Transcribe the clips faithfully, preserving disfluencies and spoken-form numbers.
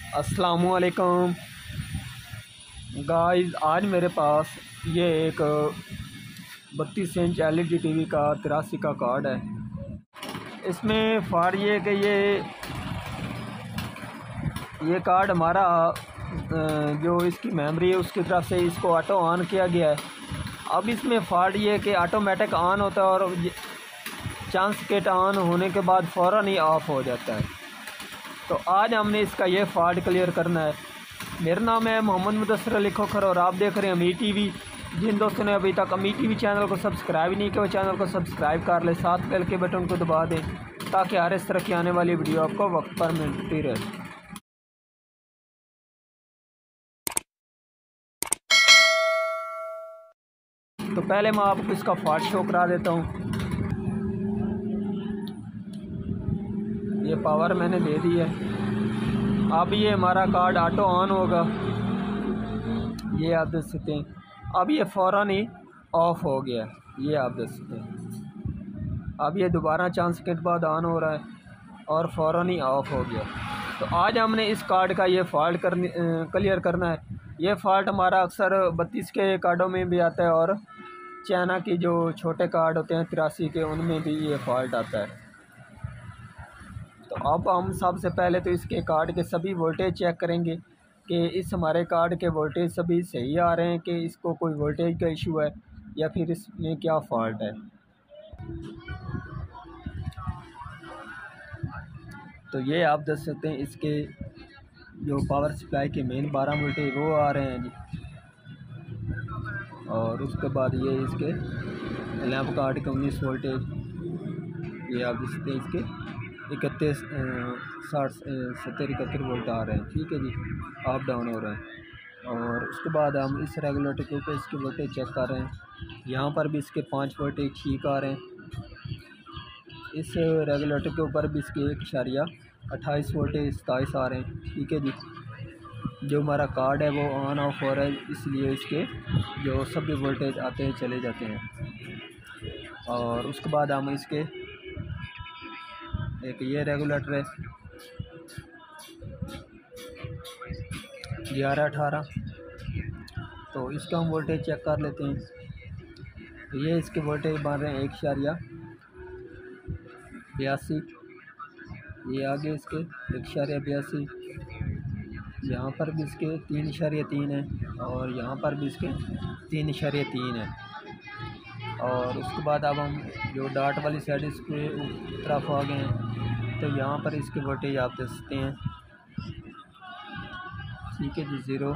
अस्सलामुअलैकुम गाइस, आज मेरे पास ये एक बत्तीस inch L E D T V का तिरासी का कार्ड है। इसमें फ़ार ये कि ये ये कार्ड हमारा जो इसकी मेमोरी है उसकी तरफ से इसको ऑटो ऑन किया गया है। अब इसमें फ़ाल्ट ये कि ऑटोमेटिक ऑन होता है और चांस किट ऑन होने के बाद फ़ौरन ही ऑफ़ हो जाता है। तो आज हमने इसका ये फ़ाल्ट क्लियर करना है। मेरा नाम है मोहम्मद मुदस्सिर अली खोखर और आप देख रहे हैं अमी टी वी। जिन दोस्तों ने अभी तक अमी टी वी चैनल को सब्सक्राइब नहीं किया वो चैनल को सब्सक्राइब कर ले, साथ बेल के बटन को दबा दें ताकि हर इस तरह की आने वाली वीडियो आपको वक्त पर मिलती रहे। तो पहले मैं आपको इसका फ़ाल्ट शो करा देता हूँ। ये पावर मैंने दे दी है। अब ये हमारा कार्ड ऑटो ऑन होगा, ये आप देख सकते हैं। अब ये फ़ौरन ही ऑफ़ हो गया, ये आप देख सकते हैं। अब ये दोबारा चांस के बाद ऑन हो रहा है और फ़ौरन ही ऑफ़ हो गया। तो आज हमने इस कार्ड का ये फ़ाल्ट करने क्लियर करना है। ये फ़ाल्ट हमारा अक्सर बत्तीस के कार्डों में भी आता है और चाइना की जो छोटे कार्ड होते हैं तिरासी के, उनमें भी ये फ़ाल्ट आता है। तो अब हम सबसे पहले तो इसके कार्ड के सभी वोल्टेज चेक करेंगे कि इस हमारे कार्ड के वोल्टेज सभी सही आ रहे हैं कि इसको कोई वोल्टेज का इशू है या फिर इसमें क्या फ़ाल्ट है। तो ये आप देख सकते हैं इसके जो पावर सप्लाई के मेन बारह वोल्टेज वो आ रहे हैं जी। और उसके बाद ये इसके लैंप कार्ड के उन्नीस वोल्टेज, ये आप देख सकते हैं इसके इकतीस साठ सत्तर इकहत्तर वोल्ट आ रहे हैं। ठीक है जी, अप डाउन हो रहे हैं। और उसके बाद हम इस रेगुलेटर के ऊपर इसके वोल्टेज चेक कर रहे हैं। यहाँ पर भी इसके पाँच वोल्टेज ठीक आ रहे हैं। इस रेगुलेटर के ऊपर भी इसके एक इशारिया अट्ठाईस वोल्टेज सताईस आ रहे हैं। ठीक है जी, जो हमारा कार्ड है वो ऑन ऑफ हो रहा है, इसलिए इसके जो सभी वोल्टेज आते हैं चले जाते हैं। और उसके बाद हम इसके एक ये रेगुलेटर है ग्यारह अठारह, तो इसका हम वोल्टेज चेक कर लेते हैं। ये इसके वोल्टेज बन रहे हैं एक इशारिया बयासी, ये आगे इसके एक इशारिया बयासी, यहाँ पर भी इसके तीन इशारिया तीन है और यहाँ पर भी इसके तीन इशारिया तीन है। और उसके बाद अब हम जो डाट वाली साइड इसके तरफ आ गए हैं, तो यहाँ पर इसके वोल्टेज आप देख सकते हैं। ठीक है जी, ज़ीरो।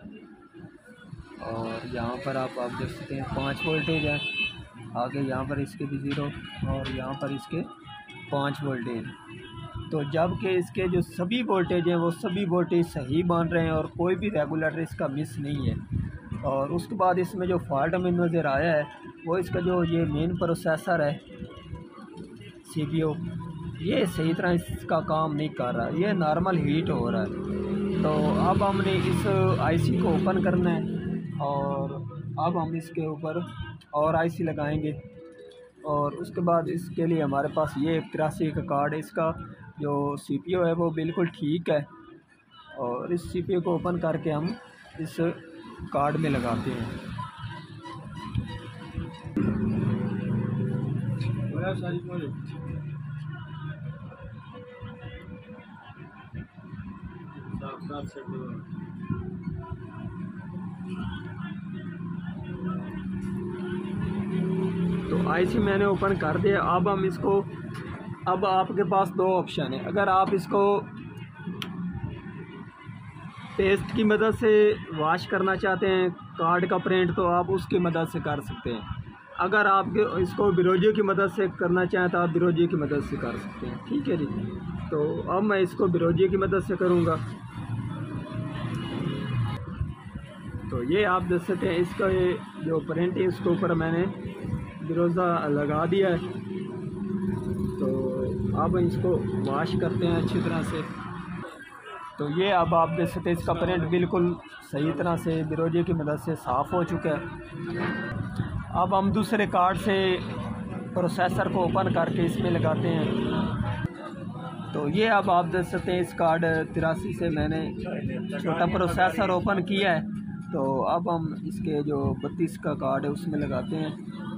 और यहाँ पर आप आप देख सकते हैं पाँच वोल्टेज है आगे, यहाँ पर इसके भी ज़ीरो और यहाँ पर इसके पाँच वोल्टेज। तो जबकि इसके जो सभी वोल्टेज हैं वो सभी वोल्टेज सही बन रहे हैं और कोई भी रेगुलेटर इसका मिस नहीं है। और उसके बाद इसमें जो फॉल्ट हमें नज़र आया है वो इसका जो ये मेन प्रोसेसर है सी पी यू, ये सही तरह इसका काम नहीं कर रहा, ये नॉर्मल हीट हो रहा है। तो अब हमने इस आईसी को ओपन करना है और अब हम इसके ऊपर और आईसी लगाएंगे। और उसके बाद इसके लिए हमारे पास ये तिरासी का कार्ड है, इसका जो सीपीयू है वो बिल्कुल ठीक है। और इस सीपीयू को ओपन करके हम इस कार्ड में लगाते हैं। तो आईसी मैंने ओपन कर दिया। अब हम इसको, अब आपके पास दो ऑप्शन है। अगर आप इसको पेस्ट की मदद से वॉश करना चाहते हैं कार्ड का प्रिंट, तो आप उसकी मदद से कर सकते हैं। अगर आप इसको बिरोजियो की मदद से करना चाहें तो आप बिरोजियो की मदद से कर सकते हैं। ठीक है जी, तो अब मैं इसको बिरोजियो की मदद से करूँगा। तो ये आप देख सकते हैं इसका ये जो प्रिंट है इसके ऊपर मैंने बिरोजा लगा दिया है। तो अब इसको वॉश करते हैं अच्छी तरह से। तो ये अब आप देख सकते हैं इसका प्रिंट बिल्कुल सही तरह से बिरोजियो की मदद से साफ़ हो चुका है। अब हम दूसरे कार्ड से प्रोसेसर को ओपन करके इसमें लगाते हैं। तो ये अब आप देख सकते हैं इस कार्ड तिरासी से मैंने छोटा प्रोसेसर ओपन किया है। तो अब हम इसके जो बत्तीस का कार्ड है उसमें लगाते हैं।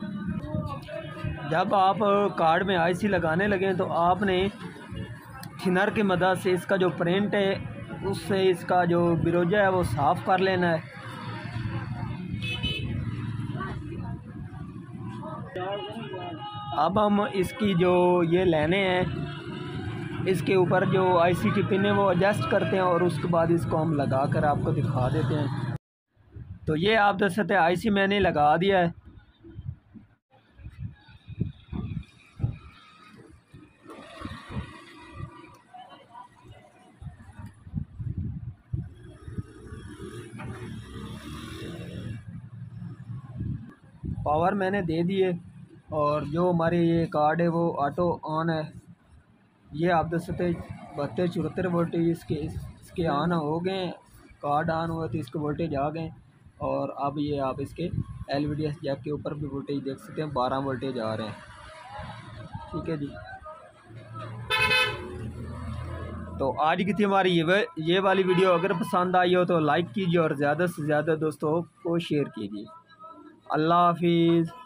जब आप कार्ड में आईसी लगाने लगे तो आपने थिनर की मदद से इसका जो प्रिंट है उससे इसका जो बिरोजा है वो साफ़ कर लेना है। अब हम इसकी जो ये लेने हैं इसके ऊपर जो आईसी की पिन है वो एडजस्ट करते हैं और उसके बाद इसको हम लगा कर आपको दिखा देते हैं। तो ये आप देख सकते हैं आईसी मैंने लगा दिया है। पावर मैंने दे दिए और जो हमारे ये कार्ड है वो ऑटो ऑन है। ये आप देख सकते हैं बहत्तर चौहत्तर वोल्टेज इसके इसके ऑन हो गए, कार्ड ऑन हुआ तो इसके वोल्टेज आ गए। और अब ये आप इसके L V D S jack के ऊपर भी वोल्टेज देख सकते हैं, बारह वोल्टेज आ रहे हैं। ठीक है जी। तो आज की थी हमारी ये ये वाली वीडियो। अगर पसंद आई हो तो लाइक कीजिए और ज़्यादा से ज़्यादा दोस्तों को शेयर कीजिए। अल्लाह हाफिज़।